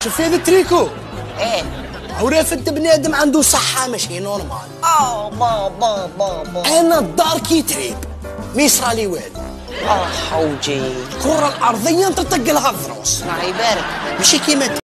شوف هذا تريكو. ايه عرف انت بني ادم عنده صحه ماشي نورمال. بابا انا الدار كي تريب ما يصرالي والو. حوجي الكره الارضيه نطق لها الضروس. الله يبارك. ماشي كيما